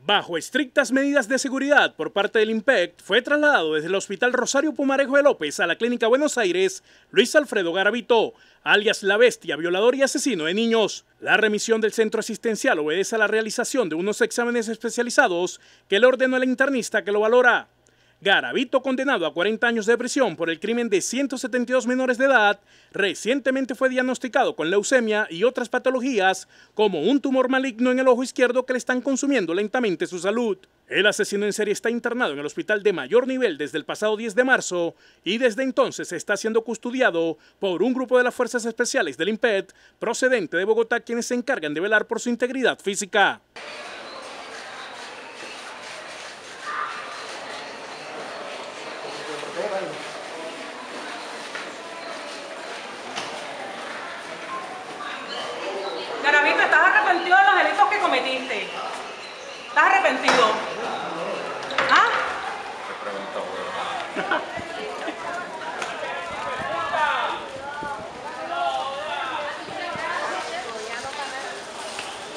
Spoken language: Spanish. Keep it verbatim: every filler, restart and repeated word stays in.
Bajo estrictas medidas de seguridad por parte del INPEC, fue trasladado desde el Hospital Rosario Pumarejo de López a la Clínica Buenos Aires Luis Alfredo Garavito, alias La Bestia, violador y asesino de niños. La remisión del centro asistencial obedece a la realización de unos exámenes especializados que le ordenó el internista que lo valora. Garavito, condenado a cuarenta años de prisión por el crimen de ciento setenta y dos menores de edad, recientemente fue diagnosticado con leucemia y otras patologías como un tumor maligno en el ojo izquierdo que le están consumiendo lentamente su salud. El asesino en serie está internado en el hospital de mayor nivel desde el pasado diez de marzo y desde entonces está siendo custodiado por un grupo de las Fuerzas Especiales del INPEC procedente de Bogotá, quienes se encargan de velar por su integridad física. Garavito, ¿estás arrepentido de los delitos que cometiste? ¿Estás arrepentido?